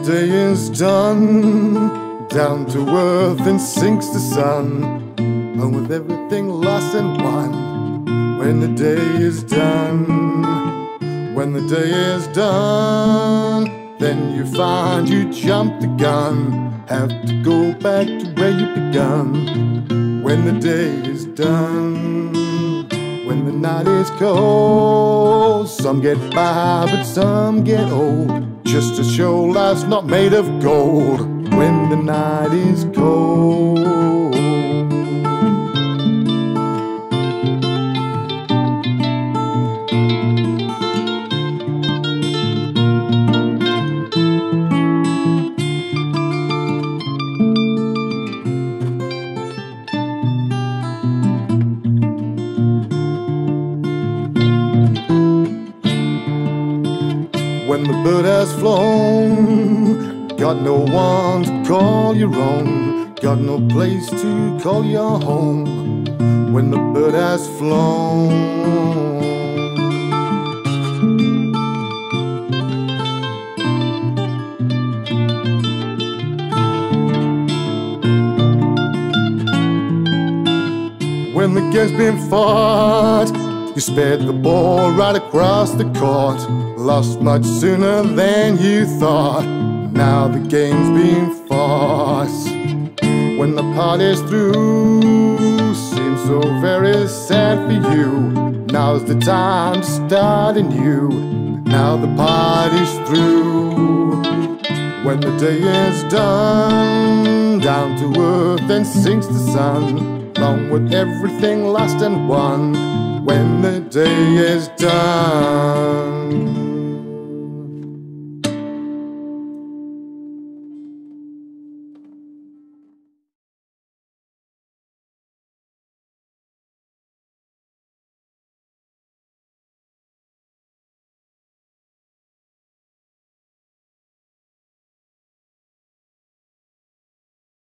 day is done, down to earth and sinks the sun, and with everything lost and won, when the day is done, when the day is done, then you find you jumped the gun, have to go back to where you begun. When the day is done, when the night is cold, some get by but some get old, just to show life's not made of gold. When the night is cold, when the bird has flown, got no one to call your own, got no place to call your home. When the bird has flown, when the game's been fought, you sped the ball right across the court, lost much sooner than you thought. Now the game's been fought. When the party's through, seems so very sad for you. Now's the time to start anew. Now the party's through. When the day is done, down to earth and sinks the sun, along with everything lost and won. When the day is done.